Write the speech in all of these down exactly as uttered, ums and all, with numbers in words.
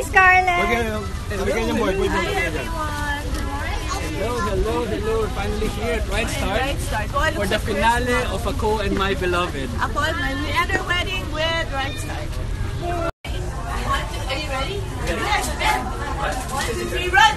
Hi, Scarlett. Okay, okay, Hi, everyone. Hello, hello, hello. We're finally here at Right Start, Right Start. Oh, for the finale of Ako and My Beloved. Ako and my we end our wedding with Right Start. Are you ready? Yes, Ben. One, two, three, run!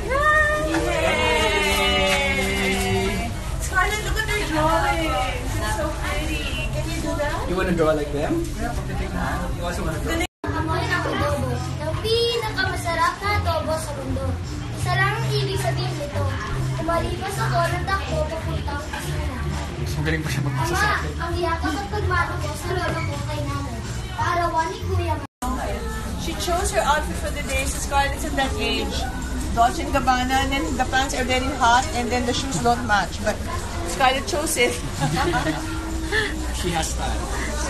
Yay! Scarlett, look at their drawings. It's so pretty. Can you do that? You want to draw like them? You also want to draw? Amoy ng adobo, ng pinakamasarap na adobo sa mundo. Isa lang ang ibig sabihin nito. Kumalipas ako ng takbo papuntang kusina. Mas magaling pa siya magbasa sa Ama, akin. ang yakap at pagmano ko sa lolo ko kay nanay. Paarawan ni Kuya. She chose her outfit for the day, so Scarlett's in that age. Dolce and Gabbana, and then the pants are very hot, and then the shoes don't match. But Scarlett chose it. She has style.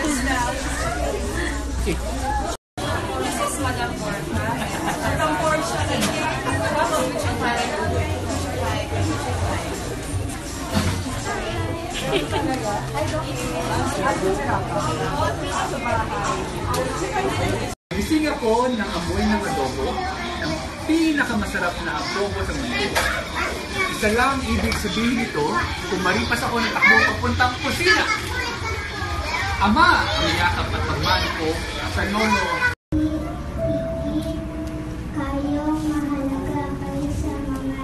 Okay. This is Madam Porca. Madam Portia. Gising ako ng amoy ng adobo, ng pinakamasarap na adobo sa mundo. Isa lang ibig sabihin nito, kumaripas ako ng takbo papuntang kusina. Ama, ang yakap at pagmano ko sa lolo. Kayo mahalaga kayo sa mga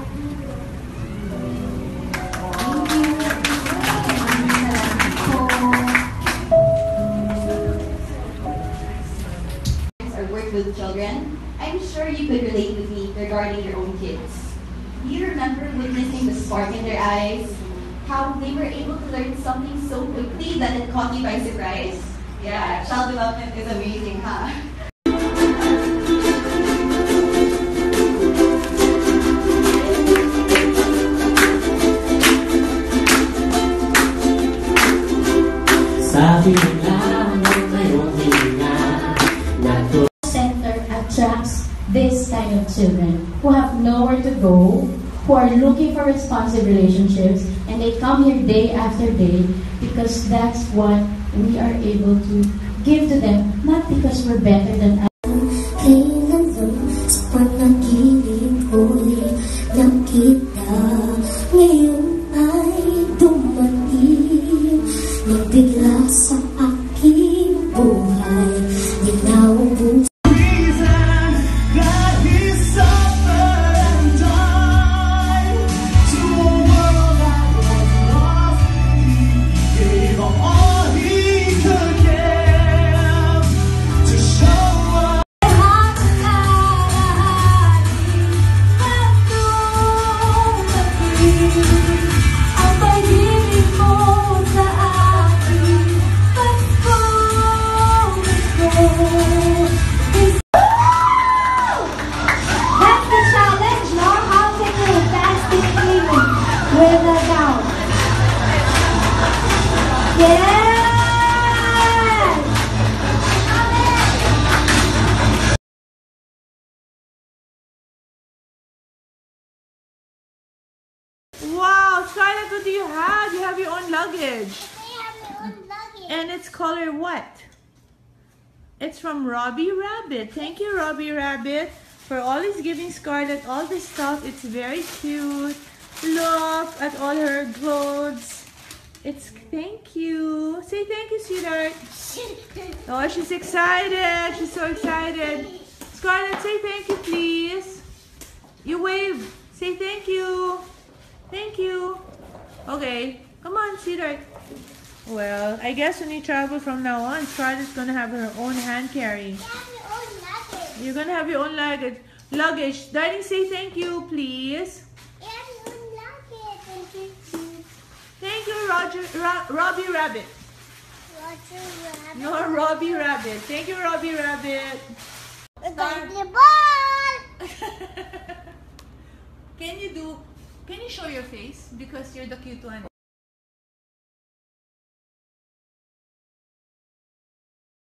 or work with children, I'm sure you could relate with me regarding your own kids. Do you remember witnessing the spark in their eyes? How they were able to learn something so quickly that it caught you by surprise? Yeah, child development is amazing, huh? Center attracts this kind of children who have nowhere to go, who are looking for responsive relationships, and they come here day after day because that's what we are able to give to them, not because we're better than others. sa aking buhay, ginawang Wow, Scarlett, what do you have? You have your own luggage. I have my own luggage. And it's color what? It's from Robbie Rabbit. Thank you, Robbie Rabbit, for always giving Scarlett all this stuff. It's very cute. Look at all her clothes. It's thank you. Say thank you, sweetheart. Oh, she's excited. She's so excited. Scarlett, say thank you, please. You wave. Say thank you. Thank you. Okay. Come on, sweetheart. Well, I guess when you travel from now on, Scarlett's gonna have her own hand carry. I have my own luggage. You're gonna have your own luggage. Luggage. Darling, say thank you, please. I have my own luggage. Thank you. Thank you, Roger, Ro Robbie Rabbit. Roger Rabbit. No, Robbie Rabbit. Thank you, Robbie Rabbit. Star- The ball. Can you do? Can you show your face because you're the cute one?